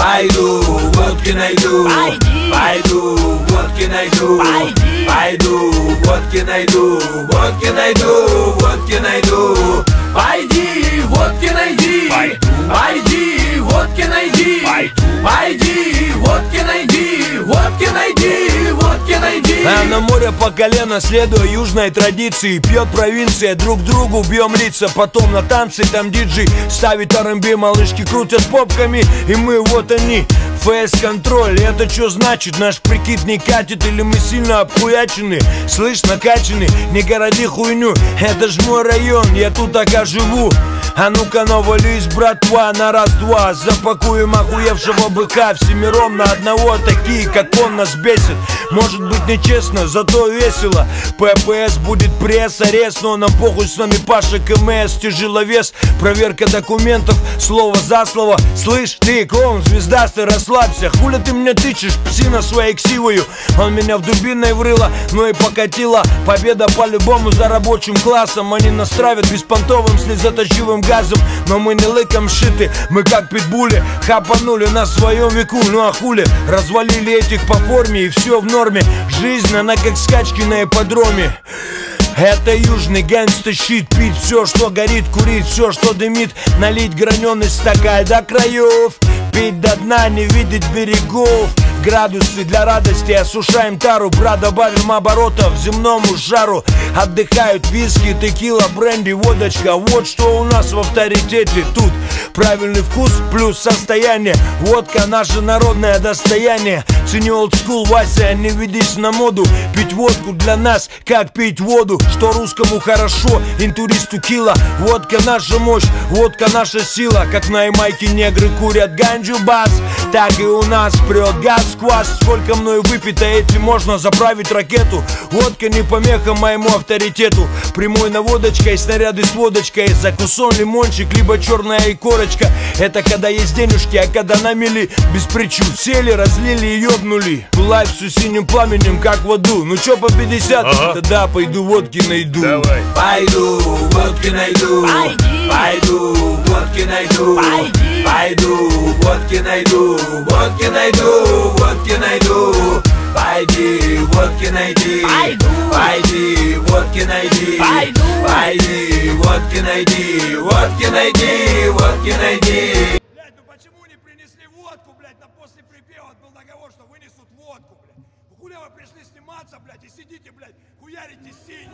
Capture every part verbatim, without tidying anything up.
Пойду, водки найду. Пойду, водки найду. Пойду, водки найду. Водки найду, водки найду. Пойди, водки найди. Пойди, водки найди. Пойди, водки найди. Водки найди, водки найди. А на море по колено, следуя южной традиции, пьет провинция, друг другу бьем лица. Потом на танцы, там диджей ставит ар энд би, малышки крутят попками, и мы вот они. Фейс-контроль, это что значит? Наш прикид не катит или мы сильно обхуячены? Слышь, накачаны, не городи хуйню. Это ж мой район, я тут пока живу. А ну-ка навались, братва, на раз-два. Запакуем охуевшего быка всемиром на одного. Такие, как он, нас бесит. Может быть нечестно, зато весело. ППС будет пресс, арест, но нам похуй, с нами Паша КМС, тяжеловес. Проверка документов, слово за слово. Слышь, ты, клоун звездастый, расслабься. Хуля ты меня тычешь, псина своей ксивою. Он меня в дубиной врыло, но и покатило. Победа по-любому за рабочим классом. Они нас травят беспонтовым слезоточивым газом. Но мы не лыком шиты, мы как питбули. Хапанули на своем веку, ну а хули. Развалили этих по форме и все в норме. Жизнь, она как скачки на ипподроме. Это южный гангста-щит. Пить все, что горит, курить все, что дымит. Налить граненый стакан до краев. Пить до дна, не видеть берегов. Градусы для радости, осушаем тару. Брат, добавим оборотов земному жару. Отдыхают виски, текила, бренди, водочка. Вот что у нас в авторитете тут. Правильный вкус плюс состояние. Водка наше народное достояние. Цени олдскул, Вася, не ведись на моду. Пить водку для нас, как пить воду. Что русскому хорошо, интуристу кило. Водка наша мощь, водка наша сила. Как на Ямайке негры курят ганджу бас, так и у нас прет газ сквозь. Сколько мною выпито, этим можно заправить ракету. Водка не помеха моему авторитету. Прямой наводочкой, снаряды с водочкой. Закусон, лимончик, либо черная икорочка. Это когда есть денежки, а когда на мели без причуд. Сели, разлили и ёбнули. Лайф с синим пламенем, как в аду. Ну чё по пятьдесят? Ага. Тогда пойду водки найду. Давай. Пойду, водки найду. Пойди. Пойду, водки найду. Пойди. Пойду, водки найду. Водки найду, водки найду. Пойди, водки найди. Пойду. Пойди, водки найди. Пойду. Пойди, водки найди. Водки найди, водки найди. Блять, ну почему не принесли водку, блять, на после припева был договор, что вынесут водку, блять. Хуля вы пришли сниматься, блять, и сидите, блять, хуярите синь.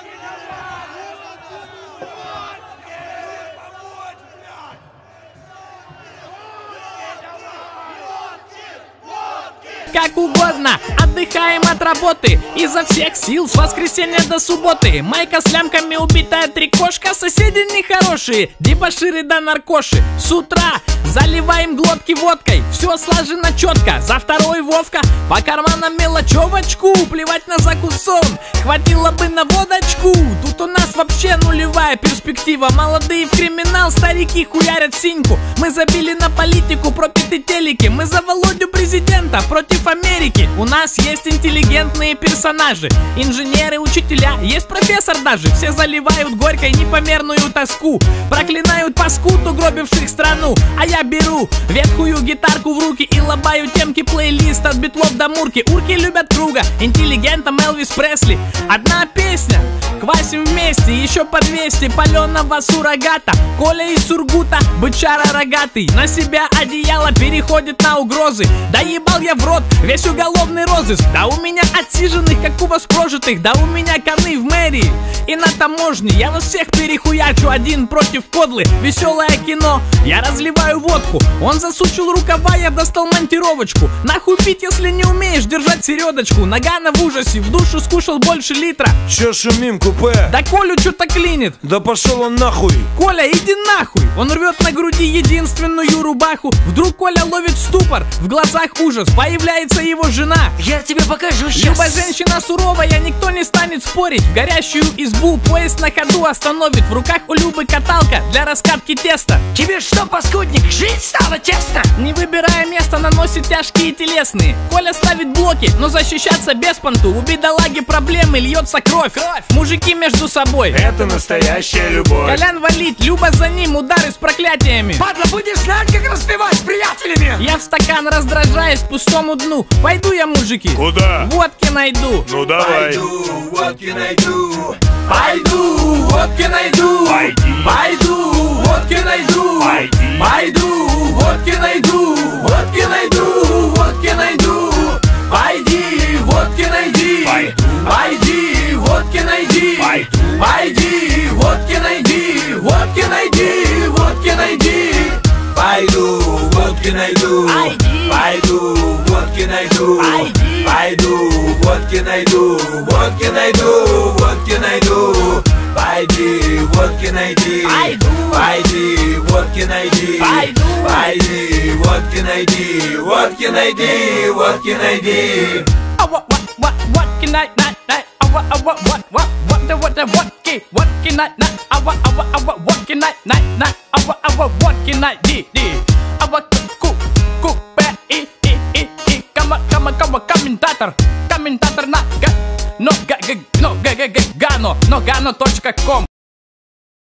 Как угодно, отдыхаем от работы изо всех сил с воскресенья до субботы. Майка с лямками, убитая трикошка. Соседи нехорошие, дебоширы да наркоши. С утра заливаем глотки водкой. Все слажено четко, за второй Вовка. По карманам мелочевочку, плевать на закусон. Хватило бы на водочку. Тут у нас вообще нулевая перспектива. Молодые в криминал, старики хуярят синьку. Мы забили на политику, пропиты телеки. Мы за Володю президента, против Америки. У нас есть интеллигентные персонажи, инженеры, учителя, есть профессор даже. Все заливают горькой непомерную тоску, проклинают паскуд, угробивших страну. А я беру ветхую гитарку в руки и лобаю темки, плейлист от битлов до мурки. Урки любят круга, интеллигентом Элвис Пресли. Одна песня, квасим вместе, еще по двести паленого суррогата. Коля из Сургута, бычара рогатый, на себя одеяло переходит на угрозы. Да ебал я в рот весь уголовный розыск. Да у меня отсиженных, как у вас прожитых. Да у меня коны в мэрии и на таможне. Я вас всех перехуячу, один против кодлы. Веселое кино, я разливаю водку. Он засучил рукава, я достал монтировочку. Нахуй пить, если не умеешь держать середочку. Нагана в ужасе, в душу скушал больше литра. Че шумим, купе? Да Колю что-то клинит. Да пошел он нахуй. Коля, иди нахуй. Он рвет на груди единственную рубаху. Вдруг Коля ловит ступор, в глазах ужас. Появляется его жена. Я тебе покажу сейчас. Люба женщина суровая, никто не станет спорить. В горящую избу поезд на ходу остановит. В руках у Любы каталка для раскатки теста. Тебе что, паскудник, Жить стало тесно. Не выбирая место, наносит тяжкие телесные. Коля ставит блоки, но защищаться без понту. У бедолаги проблемы, льется кровь. кровь. Мужики между собой. Это настоящая любовь. Колян валит, Люба за ним, удары с проклятиями. Падла, будешь знать, как распевать с приятелями. Я в стакан раздражаюсь пустому дну. Пойду я, мужики. Куда? Водки найду. Ну давай. Пойду, водки найду. Пойду, водки найду. Пойди. Пойду, водки найду. Пойди. Пойду, водки найду. Водки найду, водки найду. Пойди, водки найди. Пойду. Пойди, водки найди. Пойду. Пойди, водки найди. Водки найди, водки найди. Пойду, водки найду. Пойду, водки найду. Пойду, водки найду. Водки найду, водки найду. Пойди, водки найди. Пойди, водки найди. Пойди, водки найди. Водки найди, водки найди. А what what what what can I not not? А what а what what what what the what the what can what can I not? А what а what а what what can I not not? А what а what what can I di di? А what ку ку п и и и и кама кама кама комментатор комментатор на га но га га но га га га гано но гано точка ком.